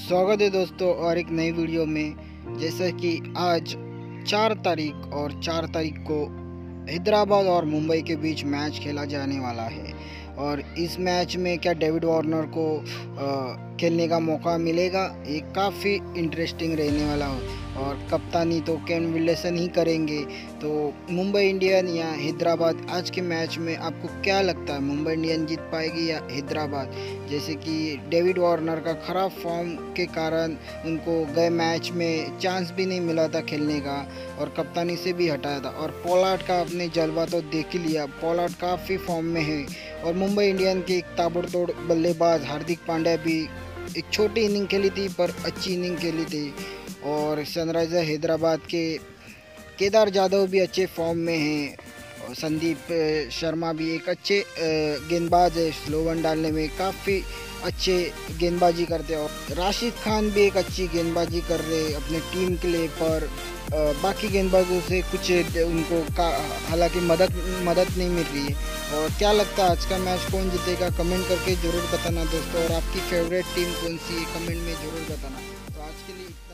स्वागत है दोस्तों और एक नई वीडियो में। जैसा कि आज 4 तारीख और 4 तारीख को हैदराबाद और मुंबई के बीच मैच खेला जाने वाला है और इस मैच में क्या डेविड वार्नर को खेलने का मौका मिलेगा, ये काफ़ी इंटरेस्टिंग रहने वाला है। और कप्तानी तो केन विल्सन ही करेंगे। तो मुंबई इंडियन या हैदराबाद, आज के मैच में आपको क्या लगता है, मुंबई इंडियन जीत पाएगी या हैदराबाद? जैसे कि डेविड वार्नर का ख़राब फॉर्म के कारण उनको गए मैच में चांस भी नहीं मिला था खेलने का और कप्तानी से भी हटाया था। और पोलार्ड का आपने जलवा तो देख ही लिया, पोलार्ड काफ़ी फॉर्म में है। और मुंबई इंडियन के एक ताबड़तोड़ बल्लेबाज हार्दिक पांड्या भी एक छोटी इनिंग खेली थी पर अच्छी इनिंग खेली थी। और सनराइज़र हैदराबाद के केदार जाधव भी अच्छे फॉर्म में हैं और संदीप शर्मा भी एक अच्छे गेंदबाज है, स्लो वन डालने में काफ़ी अच्छे गेंदबाजी करते हैं। और राशिद खान भी एक अच्छी गेंदबाजी कर रहे हैं अपने टीम के लिए, पर बाकी गेंदबाजों से कुछ उनको हालांकि मदद नहीं मिल रही है। और क्या लगता है आज का मैच कौन जीतेगा, कमेंट करके ज़रूर बताना दोस्तों। और आपकी फेवरेट टीम कौन सी है, कमेंट में ज़रूर बताना। तो आज के लिए इतना।